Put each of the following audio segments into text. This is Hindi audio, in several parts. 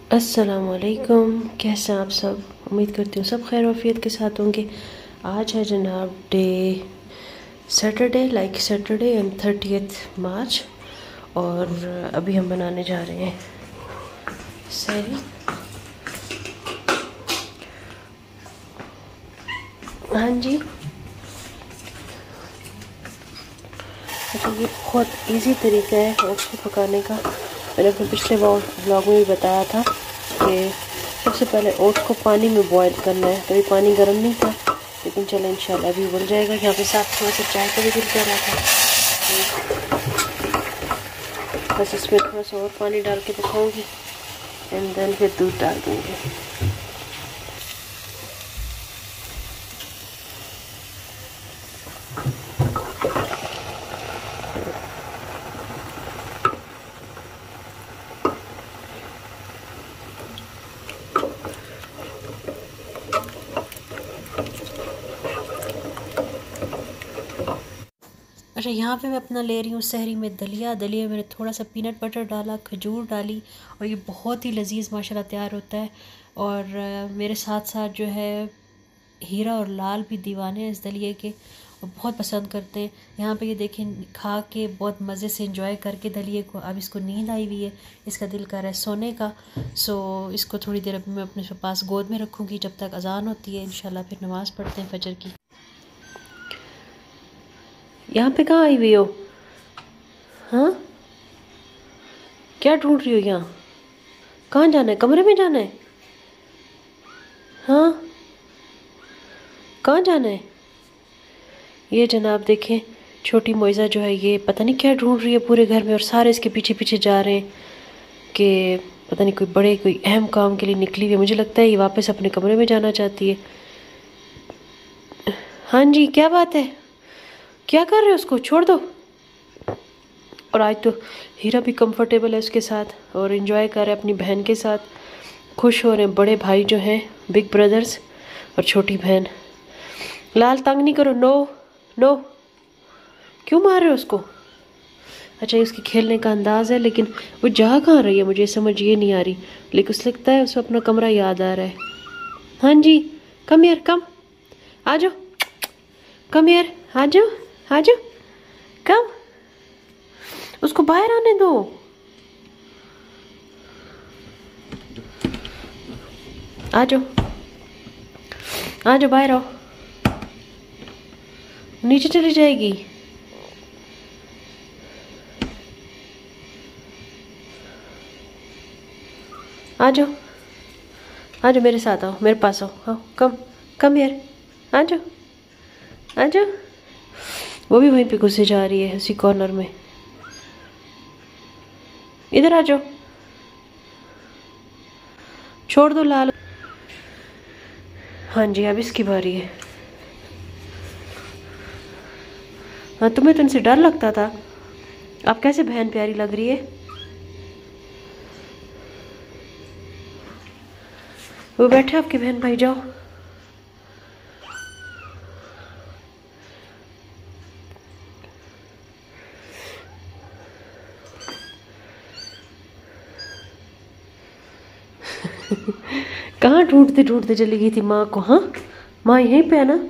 अस्सलामुअलैकुम, कैसे हैं आप सब। उम्मीद करती हूँ सब खैर वफियत के साथ होंगे। आज है जनाब डे सैटरडे एंड 30 मार्च और अभी हम बनाने जा रहे हैं सहरी। हाँ जी, अच्छा ये बहुत इजी तरीका है ओट्स को पकाने का। मैंने अपने पिछले व्लॉग में भी बताया था कि सबसे पहले ओट्स को पानी में बॉईल करना है। तो ये पानी गर्म नहीं था, लेकिन चलो इंशाल्लाह अभी उबल जाएगा। यहाँ पे साथ थोड़ा सा चाय का भी दिल कर रहा था, बस इसमें थोड़ा सा और पानी डाल के दिखाऊँगी एंड देन फिर दूध डाल दूँगी। अच्छा, यहाँ पे मैं अपना ले रही हूँ सहरी में दलिया। दलिया में मैंने थोड़ा सा पीनट बटर डाला, खजूर डाली और ये बहुत ही लजीज माशाल्लाह तैयार होता है। और मेरे साथ साथ जो है हीरा और लाल भी दीवाने हैं इस दलिए के और बहुत पसंद करते हैं। यहाँ पे ये देखें, खा के बहुत मज़े से इंजॉय करके दलिए को। अब इसको नींद आई हुई है, इसका दिल कर रहा है सोने का। सो इसको थोड़ी देर अभी मैं अपने पास गोद में रखूँगी जब तक अजान होती है। इंशाल्लाह फिर नमाज़ पढ़ते हैं फजर की। यहाँ पे कहाँ आई हुई हो? हाँ, क्या ढूंढ रही हो यहाँ? कहाँ जाना है? कमरे में जाना है? हाँ, कहाँ जाना है? ये जनाब देखें, छोटी मोइज़ा जो है ये पता नहीं क्या ढूंढ रही है पूरे घर में और सारे इसके पीछे पीछे जा रहे हैं कि पता नहीं कोई अहम काम के लिए निकली हुई है। मुझे लगता है ये वापस अपने कमरे में जाना चाहती है। हाँ जी, क्या बात है? क्या कर रहे हो? उसको छोड़ दो। और आज तो हीरा भी कंफर्टेबल है उसके साथ और एंजॉय कर रहा है अपनी बहन के साथ। खुश हो रहे हैं बड़े भाई जो हैं, बिग ब्रदर्स, और छोटी बहन। लाल तंग नहीं करो, नो नो। क्यों मार रहे हो उसको? अच्छा, इसकी खेलने का अंदाज है, लेकिन वो जा कहाँ रही है मुझे समझ ये नहीं आ रही। लेकिन उसे लगता है उसे अपना कमरा याद आ रहा है। हाँ जी, कम यार, कम आ जाओ, कम यार, आ जाओ आ जाओ, कम। उसको बाहर आने दो। आ जाओ आ जाओ, बाहर आओ। नीचे चली जाएगी। आ जाओ आ जाओ, मेरे साथ आओ, मेरे पास आओ। हाँ, कम यार, आ जाओ आ जाओ। वो भी वहीं पे घुसे जा रही है उसी कॉर्नर में। इधर आ जाओ, छोड़ दो लाल। हाँ जी, अब इसकी बारी है। हाँ, तुम्हें तो इनसे डर लगता था, अब कैसे बहन प्यारी लग रही है। वो बैठे आपके बहन भाई, जाओ। कहाँ ढूंढते ढूंढते चली गई थी माँ को? हाँ, माँ यहीं पे है ना।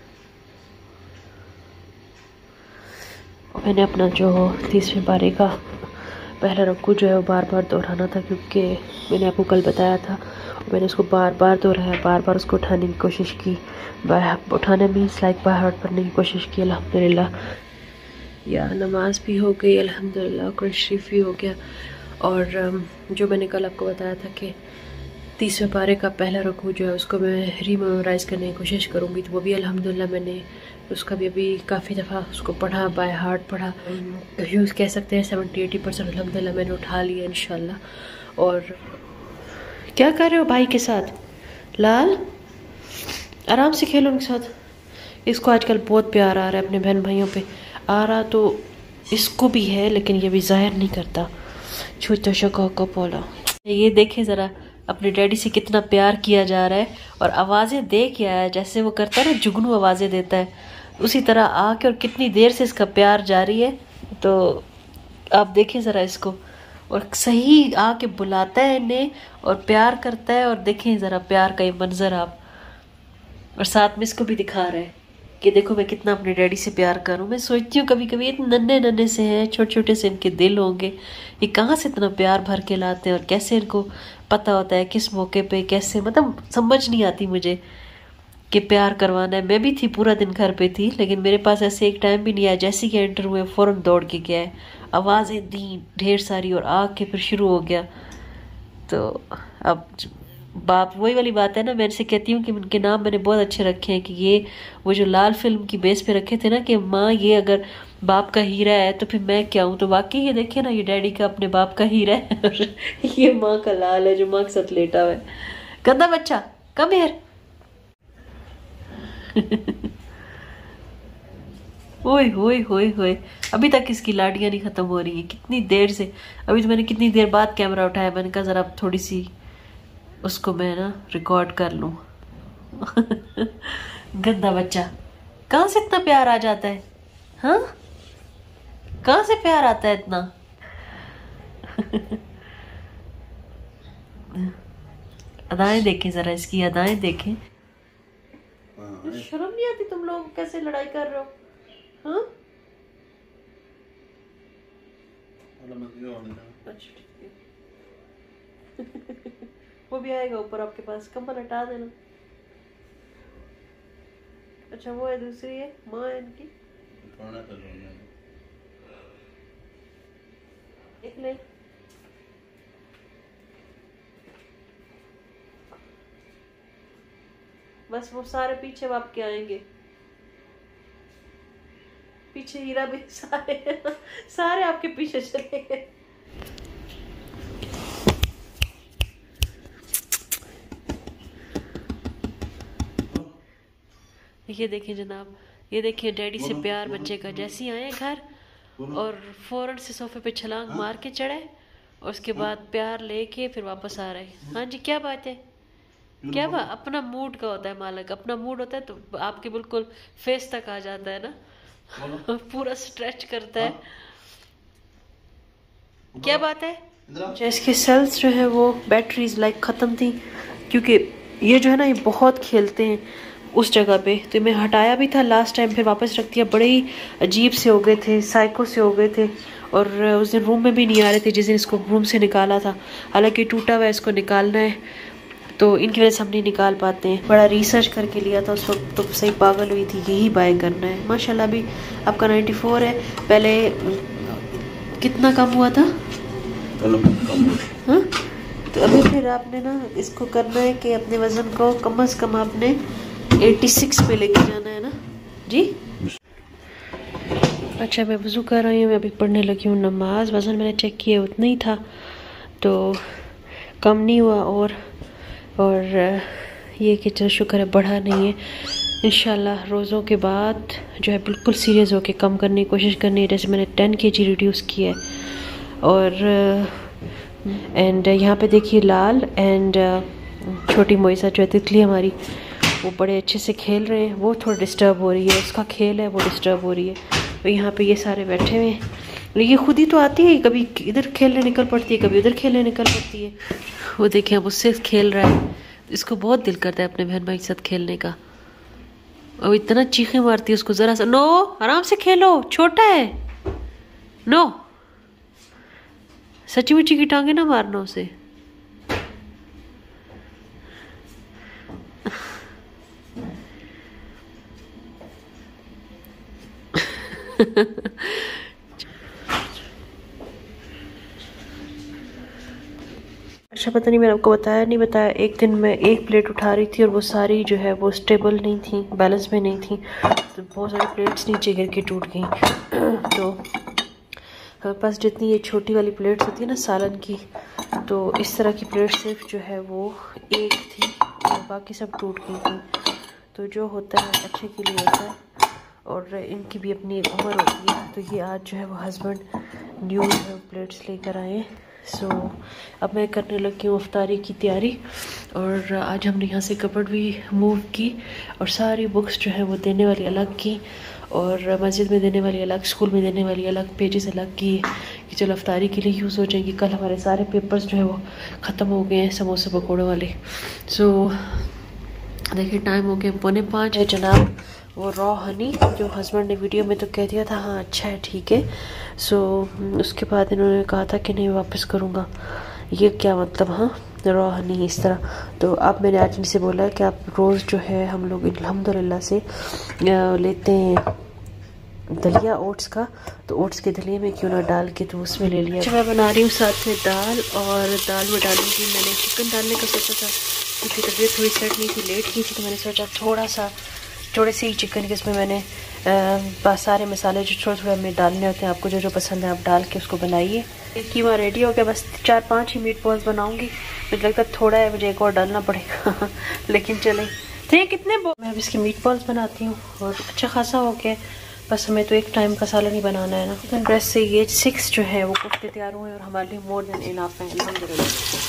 मैंने अपना जो 30वें पारे का पहला रुकू जो है वो बार बार दोहराना था, क्योंकि मैंने आपको कल बताया था। मैंने उसको बार बार दोहराया, बार बार उसको उठाने की कोशिश की। उठाने मीन्स लाइक बाय हार्ट पढ़ने की कोशिश की। अल्हम्दुलिल्लाह या नमाज भी हो गई, अल्हम्दुलिल्लाह कुरान शरीफ भी हो गया। और जो मैंने कल आपको बताया था कि 30वें पारे का पहला रुकू जो है उसको मैं रीमेमोराइज़ करने की कोशिश करूँगी, तो वो भी अल्हम्दुलिल्लाह मैंने उसका भी अभी काफ़ी दफ़ा उसको पढ़ा, बाय हार्ट पढ़ा। यूज़ कह सकते हैं 70-80% अल्हम्दुलिल्लाह मैंने उठा लिया इंशाल्लाह। और क्या कर रहे हो भाई के साथ? लाल, आराम से खेलो उनके साथ। इसको आजकल बहुत प्यार आ रहा है अपने बहन भाइयों पे। आ रहा तो इसको भी है, लेकिन ये भी जाहिर नहीं करता। छोटा शका का पोला। ये देखे ज़रा, अपने डैडी से कितना प्यार किया जा रहा है और आवाज़ें दे के आया, जैसे वो करता है ना जुगनू आवाज़ें देता है, उसी तरह आके और कितनी देर से इसका प्यार जारी है। तो आप देखें ज़रा इसको, और सही आके बुलाता है इन्हें और प्यार करता है। और देखें ज़रा प्यार का ये मंजर आप, और साथ में इसको भी दिखा रहे हैं कि देखो मैं कितना अपने डैडी से प्यार करूं। मैं सोचती हूँ कभी कभी इतने नन्हे नन्हे से हैं, छोटे छोटे से इनके दिल होंगे, ये कहाँ से इतना प्यार भर के लाते हैं और कैसे इनको पता होता है किस मौके पे कैसे, मतलब समझ नहीं आती मुझे कि प्यार करवाना है। मैं भी थी, पूरा दिन घर पे थी, लेकिन मेरे पास ऐसे एक टाइम भी नहीं आया। जैसे कि एंटर हुए फ़ौरन दौड़ के गया है, आवाज़ें दी ढेर सारी और आके फिर शुरू हो गया। तो अब बाप, वही वाली बात है ना, मैं इनसे कहती हूँ कि उनके नाम मैंने बहुत अच्छे रखे हैं कि ये वो जो लाल फिल्म की बेस पे रखे थे ना कि माँ ये अगर बाप का हीरा है तो फिर मैं क्या हूँ। तो वाकई ये देखे ना, ये डैडी का अपने बाप का हीरा है और ये माँ का लाल है जो माँ के साथ लेटा हुआ है। गंदा बच्चा, कम हियर। ओए होए होए होए, अभी तक इसकी लाडियाँ नहीं खत्म हो रही है, कितनी देर से। अभी तो मैंने कितनी देर बाद कैमरा उठाया, मैंने कहा जरा थोड़ी सी उसको मैं ना रिकॉर्ड कर लूं। गंदा बच्चा, कहाँ से इतना प्यार आ जाता है? हाँ, कहाँ से प्यार आता है इतना? अदाएं देखें जरा, इसकी अदाएं देखें। शर्म नहीं आती तुम लोग, कैसे लड़ाई कर रहे हो? हाँ, अच्छा ठीक है। वो भी आएगा ऊपर आपके पास, कंबल हटा देना। अच्छा वो है, दूसरी है माँ है इनकी, एक ले। बस वो सारे पीछे बाप के आएंगे, पीछे हीरा भी सारे सारे आपके पीछे चले गए। ये देखिए जनाब, ये देखिए डैडी से प्यार बच्चे का। जैसे ही आए घर और फौरन से सोफे पे छलांग मार के चढ़े और उसके बाद प्यार लेके फिर वापस आ रहे हैं। हाँ जी, क्या बात है? क्या बात? अपना मूड का होता है मालिक, अपना मूड होता है तो आपके बिल्कुल फेस तक आ जाता है ना, पूरा स्ट्रेच करता है। क्या बात है? इसके सेल्स जो है वो बैटरीज लाइक ख़त्म थी, क्योंकि ये जो है ना ये बहुत खेलते हैं उस जगह पे। तो मैं हटाया भी था लास्ट टाइम, फिर वापस रख दिया। बड़े ही अजीब से हो गए थे, साइको से हो गए थे, और उस दिन रूम में भी नहीं आ रहे थे जिस दिन इसको रूम से निकाला था। हालांकि टूटा हुआ है, इसको निकालना है, तो इनकी वजह से हम नहीं निकाल पाते हैं। बड़ा रिसर्च करके लिया था उस वक्त, तो सही पागल हुई थी, यही बाय करना है। माशाल्लाह अभी आपका 94 है, पहले कितना कम हुआ था? हाँ, तो अभी फिर आपने ना इसको करना है कि अपने वज़न को कम से कम आपने 86 पे लेके जाना है ना जी। अच्छा मैं वज़ू कर रही हूँ, मैं अभी पढ़ने लगी हूँ नमाज। वज़न मैंने चेक किया उतना ही था, तो कम नहीं हुआ। और ये कि चलो शुक्र है बढ़ा नहीं है। इंशाल्लाह रोज़ों के बाद जो है बिल्कुल सीरियस होके कम करने की कोशिश करनी है। जैसे मैंने 10 kg रिड्यूस किया है। और एंड यहाँ पे देखिए लाल एंड छोटी मोइसा जो है तितली हमारी, वो बड़े अच्छे से खेल रहे हैं। वो थोड़ा डिस्टर्ब हो रही है, उसका खेल है वो डिस्टर्ब हो रही है। तो यहाँ पे ये सारे बैठे हुए हैं। ये खुद ही तो आती है, कभी इधर खेलने निकल पड़ती है, कभी उधर खेलने निकल पड़ती है। वो देखिए अब उससे खेल रहा है, इसको बहुत दिल करता है अपने बहन भाई के साथ खेलने का। और इतना चीखें मारती है उसको, ज़रा सा नो आराम से खेलो, छोटा है, नो सच्ची मुच्ची की टांगे ना मारना उसे। अच्छा पता नहीं मैंने आपको बताया नहीं बताया, एक दिन मैं एक प्लेट उठा रही थी और वो सारी जो है वो स्टेबल नहीं थी, बैलेंस में नहीं थी, तो बहुत सारी प्लेट्स नीचे गिर के टूट गई। तो हमारे पास जितनी ये छोटी वाली प्लेट्स होती है ना सालन की, तो इस तरह की प्लेट सिर्फ जो है वो एक थी और बाकी सब टूट गई थी। तो जो होता है अच्छे के लिए होता है, और इनकी भी अपनी एक उम्र होती है। तो ये आज जो है वो हस्बैंड न्यू प्लेट्स लेकर आए। सो अब मैं करने लगी हूँ अफ्तारी की तैयारी। और आज हमने यहाँ से कपबोर्ड भी मूव की और सारी बुक्स जो है वो देने वाली अलग की, और मस्जिद में देने वाली अलग, स्कूल में देने वाली अलग, पेजेस अलग की, कि चलो अफ्तारी के लिए यूज़ हो जाएगी। कल हमारे सारे पेपर्स जो है वो ख़त्म हो गए हैं समोसे पकौड़े वाले। सो देखिए टाइम हो गया 4:45 है जनाब। वो रॉ हनी जो हस्बैंड ने वीडियो में तो कह दिया था हाँ अच्छा है ठीक है। सो उसके बाद इन्होंने कहा था कि नहीं वापस करूँगा। ये क्या मतलब, हाँ रॉ हनी इस तरह। तो अब मैंने आज इनसे बोला कि आप रोज़ जो है हम लोग अल्हम्दुलिल्लाह से लेते हैं दलिया ओट्स का, तो ओट्स के दलिए में क्यों ना डाल के तो उसमें ले लिया। मैं बना रही हूँ साथ में दाल, और दाल में डालूंगी मैंने चिकन डालने का सोचा था क्योंकि तबीयत थोड़ी सेट नहीं थी, लेट की थी, तो मैंने सोचा थोड़े से ही चिकन के इसमें मैंने सारे मसाले जो थोड़े थोड़े हमें डालने होते हैं, आपको जो जो पसंद है आप डाल के उसको बनाइए। कीमा रेडी हो गया, बस 4-5 ही मीट बॉल्स बनाऊंगी। मुझे लगता है थोड़ा है, मुझे एक और डालना पड़ेगा लेकिन चलें ठीक। कितने मैं अब इसके मीट बॉल्स बनाती हूँ और अच्छा खासा हो गया। बस हमें तो एक टाइम का सालन ही बनाना है ना। ड्रेस से ये 6 जो है वो कुफ्ते तैयार हुए और हमारे लिए मोर देन इनफ है अल्हम्दुलिल्लाह।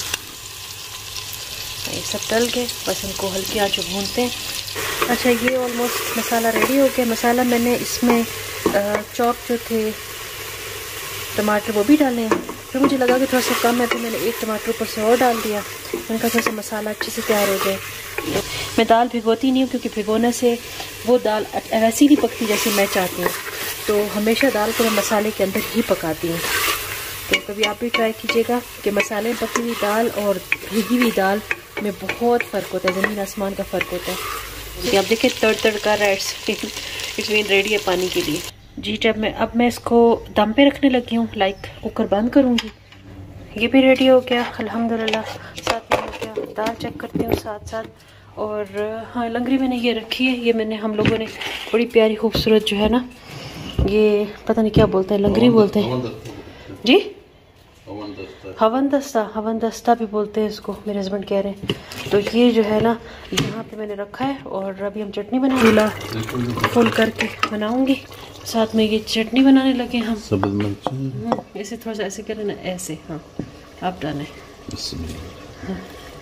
ये सब डल के बस इनको हल्की आंच पे भूनते हैं। अच्छा ये ऑलमोस्ट मसाला रेडी हो गया। मसाला मैंने इसमें चॉप जो थे टमाटर वो भी डाले हैं, फिर मुझे लगा कि थोड़ा सा कम है तो मैंने एक टमाटर ऊपर से और डाल दिया। उनका थोड़ा सा मसाला अच्छे से तैयार हो जाए। मैं दाल भिगोती नहीं हूँ क्योंकि भिगोने से वो दाल वैसी नहीं पकती जैसे मैं चाहती हूँ, तो हमेशा दाल को मैं मसाले के अंदर ही पकाती हूँ। तो कभी आप भी ट्राई कीजिएगा कि मसाले में पकी हुई दाल और भिगी हुई दाल में बहुत फ़र्क होता है, ज़मीन आसमान का फ़र्क होता है। आप देखिए तड़ कर रहा है, इट्स मीन रेडी है पानी के लिए जी। जब मैं इसको दम पे रखने लगी हूँ, लाइक कुकर बंद करूँगी। ये भी रेडी हो गया अल्हम्दुलिल्लाह। साथ में हो गया, दाल चेक करते हैं साथ साथ। और हाँ लंगरी मैंने ये रखी है, ये मैंने हम लोगों ने बड़ी प्यारी खूबसूरत जो है ना, ये पता नहीं क्या बोलते हैं, लंगरी बोलते हैं जी, हवन दस्ता भी बोलते हैं इसको, मेरे हस्बैंड कह रहे हैं। तो ये जो है ना यहाँ पे मैंने रखा है और अभी हम चटनी बना फुल करके बनाऊंगी। साथ में ये चटनी बनाने लगे हम। ऐसे थोड़ा सा ऐसे करें ना, ऐसे हाँ आप डालें। हाँ।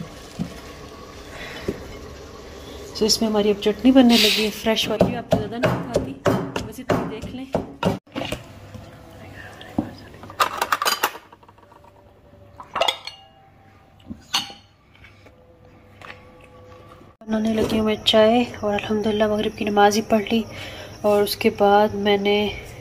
तो इसमें हमारी अब चटनी बनने लगी है, फ्रेश वाली। आप तो ज़्यादा नहीं खाती, वैसे तो देख लें। बनाने लगी हूँ मैं चाय और अल्हम्दुलिल्लाह मगरिब की नमाज ही पढ़ ली। और उसके बाद मैंने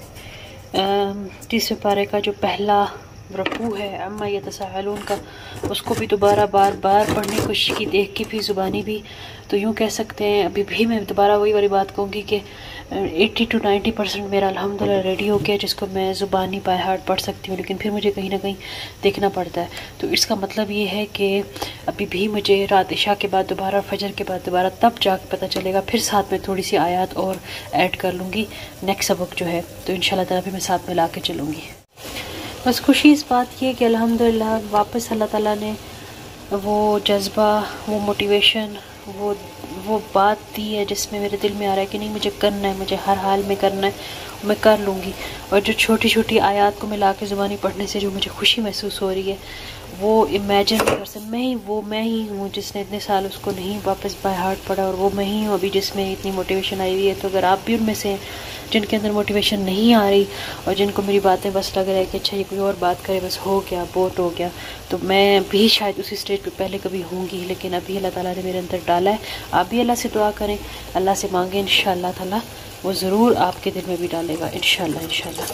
30 पारे का जो पहला रकू है अम्मा यतसाअलून का, उसको भी दोबारा बार पढ़ने की कोशिश की, देख के भी ज़ुबानी भी। तो यूँ कह सकते हैं अभी भी मैं दोबारा वही वाली बात कहूँगी कि 80 to 90% मेरा अल्हम्दुलिल्लाह रेडी हो गया, जिसको मैं ज़ुबानी बाय हार्ट पढ़ सकती हूँ। लेकिन फिर मुझे कहीं ना कहीं देखना पड़ता है। तो इसका मतलब ये है कि अभी भी मुझे रात इशा के बाद दोबारा, फजर के बाद दोबारा, तब जाके पता चलेगा। फिर साथ में थोड़ी सी आयत और ऐड कर लूँगी नेक्स्ट सबक जो है, तो इंशाल्लाह ताला फिर मैं साथ में ला के चलूँगी। बस खुशी इस बात की है कि अल्हम्दुलिल्लाह वापस अल्लाह ताला ने वो जज्बा, वो मोटिवेशन, वो बात दी है जिसमें मेरे दिल में आ रहा है कि नहीं मुझे करना है, मुझे हर हाल में करना है, मैं कर लूँगी। और जो छोटी छोटी आयत को मिला के ज़ुबानी पढ़ने से जो मुझे खुशी महसूस हो रही है, वो इमेजिन नहीं कर सकते। मैं ही हूँ जिसने इतने साल उसको नहीं वापस बाय हार्ट पढ़ा, और वो मैं ही हूँ अभी जिसमें इतनी मोटिवेशन आई हुई है। तो अगर आप भी उनमें से जिनके अंदर मोटिवेशन नहीं आ रही और जिनको मेरी बातें बस लग रहा है कि अच्छा ये कोई और बात करे, बस हो गया, बोट हो गया, तो मैं भी शायद उसी स्टेज पे पहले कभी होंगी। लेकिन अभी अल्लाह ताला ने मेरे अंदर डाला है। आप भी अल्लाह से दुआ करें, अल्लाह से मांगें, इंशाअल्लाह ताला वो ज़रूर आपके दिल में भी डालेगा, इंशाअल्लाह।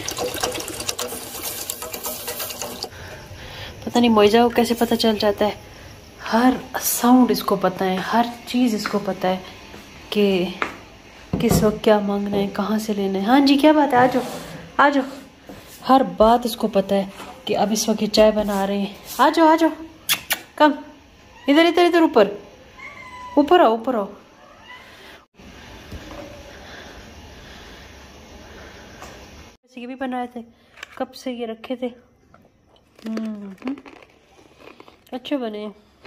पता नहीं मोइज़ा को कैसे पता चल जाता है, हर साउंड इसको पता है, हर चीज़ इसको पता है कि किस वक्त क्या मांगना है, कहाँ से लेना है। हाँ जी क्या बात है, आ जाओ। हर बात इसको पता है कि अब इस वक्त चाय बना रहे हैं। आ जाओ कम, इधर ऊपर आओ। ये भी बनाए थे, कब से ये रखे थे। अच्छे बने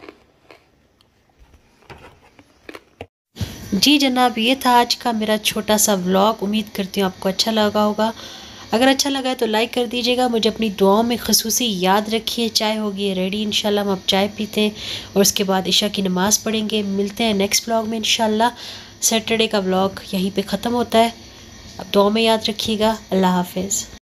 जी जनाब। ये था आज का मेरा छोटा सा व्लॉग। उम्मीद करती हूँ आपको अच्छा लगा होगा। अगर अच्छा लगा है तो लाइक कर दीजिएगा। मुझे अपनी दुआओं में ख़ुसूसी याद रखिए। चाय होगी रेडी इंशाल्लाह, हम अब चाय पीते हैं और उसके बाद इशा की नमाज़ पढ़ेंगे। मिलते हैं नेक्स्ट व्लॉग में इंशाल्लाह। सैटरडे का व्लॉग यहीं पे ख़त्म होता है। अब दुआ में याद रखिएगा। अल्लाह हाफिज़।